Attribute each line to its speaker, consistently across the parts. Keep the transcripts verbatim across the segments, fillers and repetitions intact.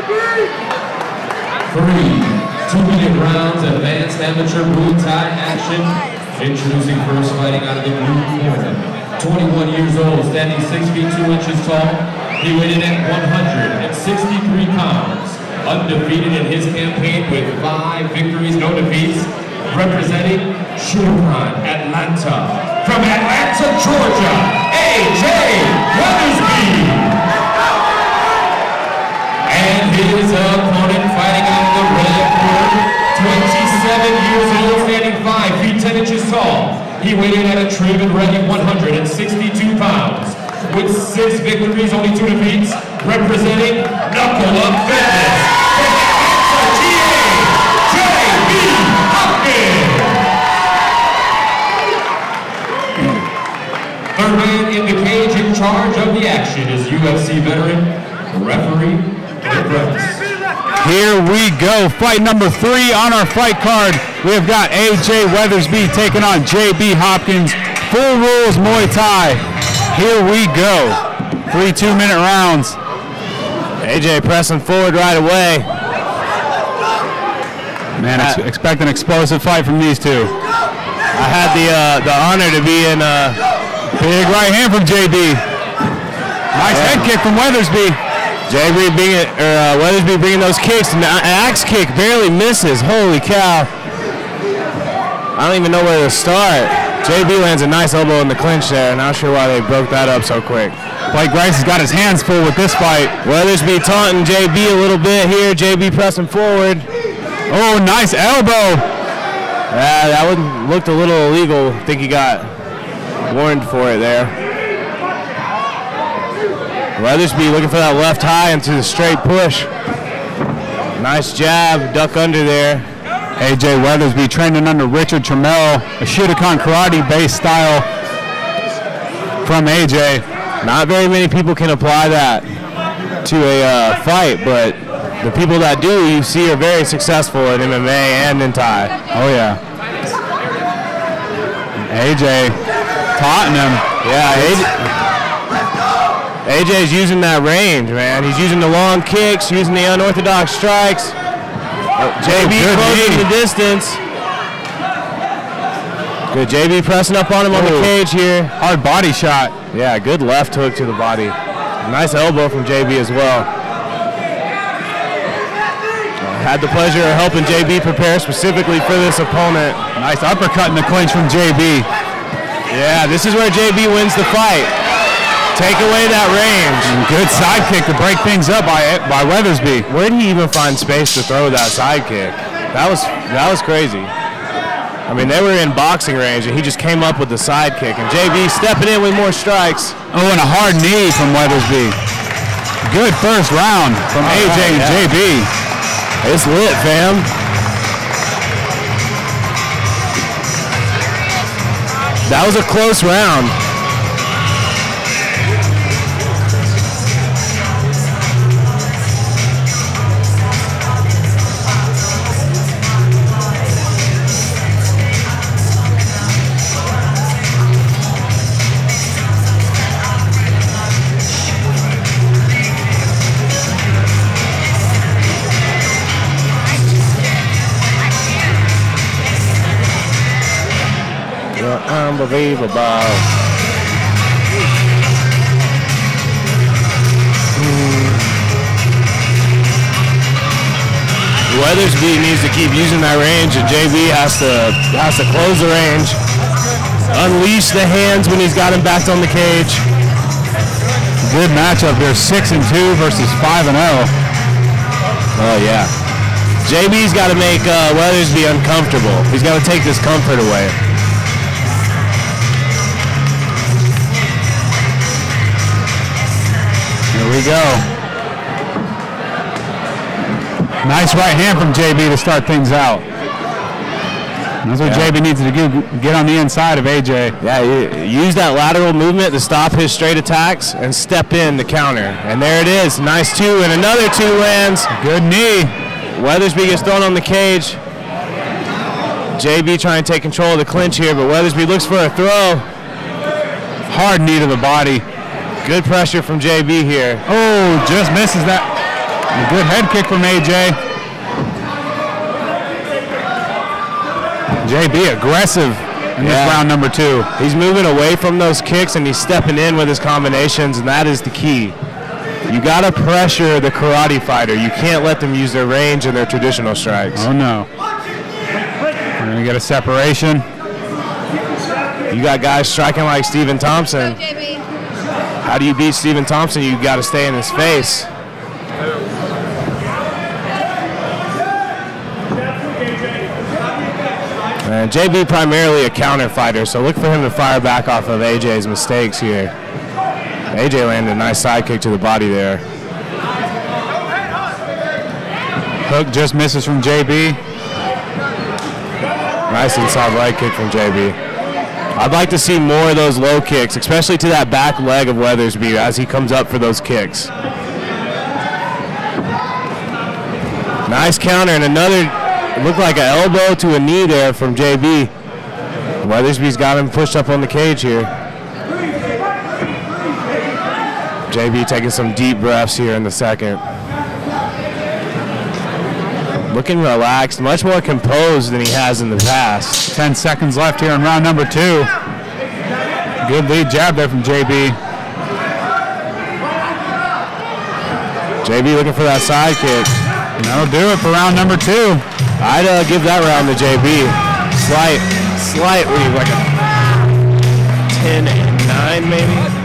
Speaker 1: Three two-minute rounds advanced amateur Muay Thai action. Introducing first, fighting out of the blue corner. twenty-one years old, standing six feet two inches tall. He weighed in at one hundred sixty-three pounds. Undefeated in his campaign with five victories, no defeats. Representing Chevron Atlanta. From Atlanta, Georgia, A J Weathersby. And his opponent fighting out of the red corner, twenty-seven years old, standing five feet ten inches tall. He weighed in at a trim and ready one hundred sixty-two pounds. With six victories, only two defeats, representing Knuckle Up Fitness. From Atlanta, G A, J B Hopkins. Third man in the cage in charge of the action is U F C veteran, referee Dick Rhodes.
Speaker 2: Here we go, fight number three on our fight card. We have got A J Weathersby taking on J B Hopkins. Full rules Muay Thai. Here we go. Three two-minute rounds.
Speaker 3: A J pressing forward right away.
Speaker 2: Man, ex expect an explosive fight from these two.
Speaker 3: I had the uh, the honor to be in a
Speaker 2: big right hand from J B. Nice yeah. head kick from Weathersby.
Speaker 3: J B being, or uh, Weathersby bringing those kicks, and an axe kick barely misses. Holy cow! I don't even know where to start. J B lands a nice elbow in the clinch there. Not sure why they broke that up so quick.
Speaker 2: Blake Grice has got his hands full with this fight.
Speaker 3: Weathersby taunting J B a little bit here. J B pressing forward.
Speaker 2: Oh, nice elbow.
Speaker 3: Yeah, that one looked a little illegal. I think he got warned for it there. Weathersby looking for that left high into the straight push. Nice jab, duck under there.
Speaker 2: A J Weathersby training under Richard Trammell, a Shotokan karate-based style from A J.
Speaker 3: Not very many people can apply that to a uh, fight, but the people that do, you see, are very successful in M M A and in Thai.
Speaker 2: Oh yeah. A J taunting him.
Speaker 3: Yeah, A J is using that range, man. He's using the long kicks, using the unorthodox strikes. J B oh, closing the distance. Good, J B pressing up on him on Ooh. the cage here.
Speaker 2: Hard body shot.
Speaker 3: Yeah, good left hook to the body. Nice elbow from J B as well. Had the pleasure of helping J B prepare specifically for this opponent.
Speaker 2: Nice uppercut in the clinch from J B.
Speaker 3: Yeah, this is where J B wins the fight. Take away that range.
Speaker 2: And good side kick to break things up by by Weathersby.
Speaker 3: Where did he even find space to throw that side kick? That was that was crazy. I mean, they were in boxing range, and he just came up with the side kick. And J B stepping in with more strikes.
Speaker 2: Oh, and a hard knee from Weathersby. Good first round from All A J right, and yeah. J B.
Speaker 3: It's lit, fam. That was a close round. Unbelievable. Weathersby needs to keep using that range, and J B has to has to close the range, unleash the hands when he's got him backed on the cage.
Speaker 2: Good matchup here, six and two versus five and zero.
Speaker 3: Oh yeah, J B's got to make uh, Weathersby uncomfortable. He's got to take this comfort away.
Speaker 2: Here we go. Nice right hand from J B to start things out. That's what yeah. J B needs to do, get on the inside of A J.
Speaker 3: Yeah, use that lateral movement to stop his straight attacks and step in the counter. And there it is, nice two, and another two lands.
Speaker 2: Good knee.
Speaker 3: Weathersby gets thrown on the cage. J B trying to take control of the clinch here, but Weathersby looks for a throw.
Speaker 2: Hard knee to the body.
Speaker 3: Good pressure from J B here.
Speaker 2: Oh, just misses that. A good head kick from A J. J B aggressive in
Speaker 3: Yeah.
Speaker 2: this round number two.
Speaker 3: He's moving away from those kicks and he's stepping in with his combinations, and that is the key. You got to pressure the karate fighter. You can't let them use their range and their traditional strikes.
Speaker 2: Oh no. We're going to get a separation.
Speaker 3: You got guys striking like Stephen Thompson. How do you beat Stephen Thompson? You got to stay in his face. And J B primarily a counter fighter, so look for him to fire back off of A J's mistakes here. A J landed a nice side kick to the body there.
Speaker 2: Hook just misses from J B.
Speaker 3: Nice inside leg kick from J B. I'd like to see more of those low kicks, especially to that back leg of Weathersby as he comes up for those kicks. Nice counter and another, it looked like an elbow to a knee there from J B. Weathersby's got him pushed up on the cage here. J B taking some deep breaths here in the second. Looking relaxed, much more composed than he has in the past.
Speaker 2: Ten seconds left here in round number two. Good lead jab there from J B.
Speaker 3: J B looking for that side kick.
Speaker 2: That'll do it for round number two.
Speaker 3: I'd uh, give that round to J B. Slight, slightly like a ten and nine maybe.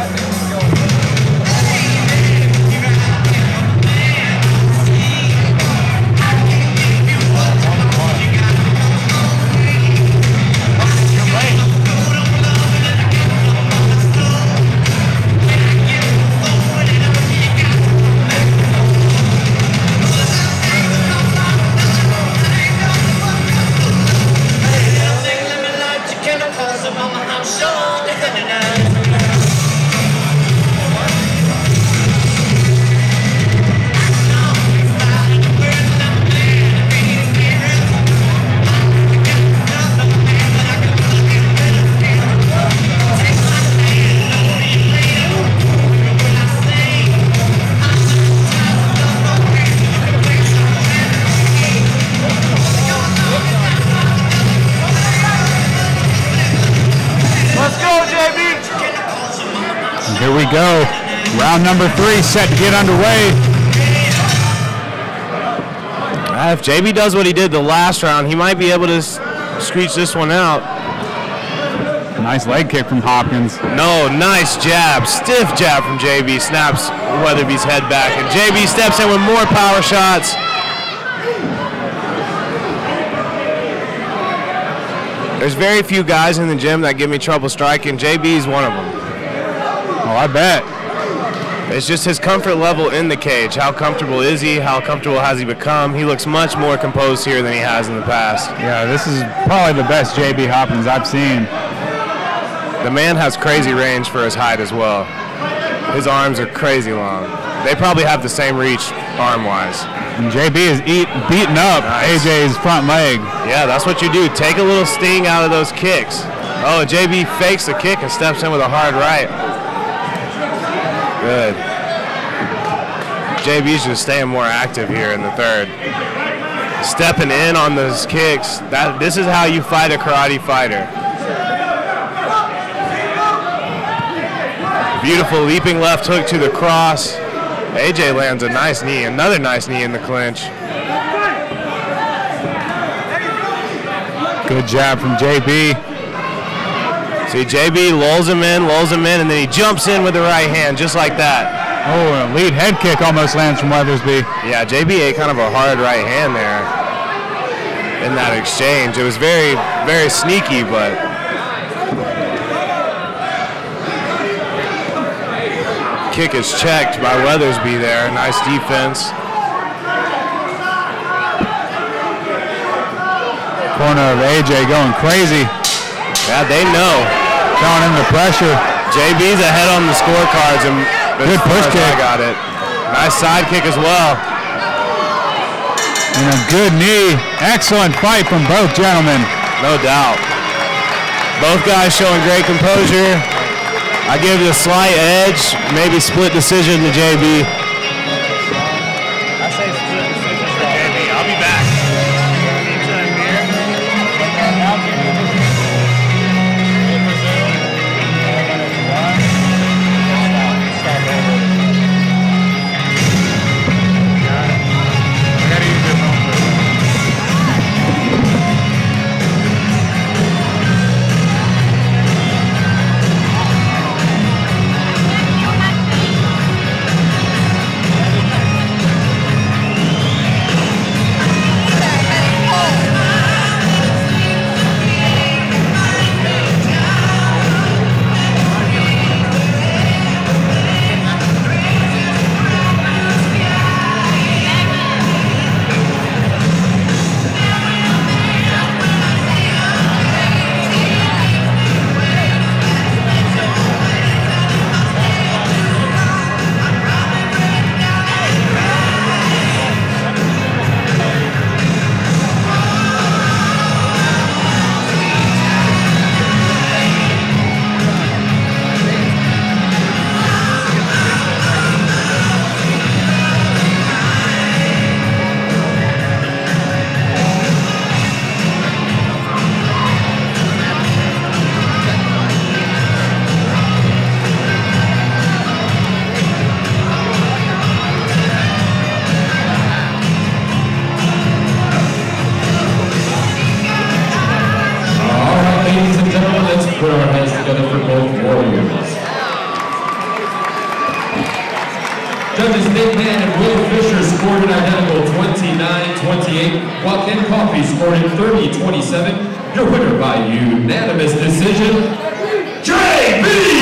Speaker 2: Here we go. Round number three set to get underway.
Speaker 3: Uh, if J B does what he did the last round, he might be able to s screech this one out.
Speaker 2: Nice leg kick from Hopkins.
Speaker 3: No, nice jab. Stiff jab from J B. Snaps Weatherby's head back. And J B steps in with more power shots. There's very few guys in the gym that give me trouble striking. J B's one of them.
Speaker 2: Oh, I bet.
Speaker 3: It's just his comfort level in the cage. How comfortable is he? How comfortable has he become? He looks much more composed here than he has in the past.
Speaker 2: Yeah, this is probably the best J B Hopkins I've seen.
Speaker 3: The man has crazy range for his height as well. His arms are crazy long. They probably have the same reach arm-wise.
Speaker 2: And J B is eat, beating up nice. A J's front leg.
Speaker 3: Yeah, that's what you do. Take a little sting out of those kicks. Oh, J B fakes the kick and steps in with a hard right. Good. J B's just staying more active here in the third. Stepping in on those kicks. That this is how you fight a karate fighter. Beautiful leaping left hook to the cross. A J lands a nice knee, another nice knee in the clinch.
Speaker 2: Good jab from J B.
Speaker 3: See, J B lulls him in, lulls him in, and then he jumps in with the right hand, just like that.
Speaker 2: Oh, a lead head kick almost lands from Weathersby.
Speaker 3: Yeah, J B ate kind of a hard right hand there in that exchange. It was very, very sneaky, but kick is checked by Weathersby there. Nice defense.
Speaker 2: Corner of A J going crazy.
Speaker 3: Yeah, they know.
Speaker 2: Throwing in the pressure.
Speaker 3: J B's ahead on the scorecards, and
Speaker 2: good push kick.
Speaker 3: I got it. Nice side kick as well.
Speaker 2: And a good knee. Excellent fight from both gentlemen.
Speaker 3: No doubt. Both guys showing great composure. I give it a slight edge, maybe split decision to J B. I say split decisions for J B. I'll be back.
Speaker 1: Put our hands together for both warriors. Judges Nick Mann and Will Fisher scored an identical twenty-nine twenty-eight, while Ken Coffey scored it thirty twenty-seven. Your winner by unanimous decision, J B